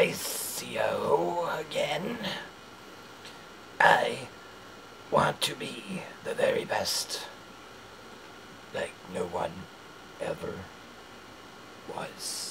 Horacio again. I want to be the very best, like no one ever was.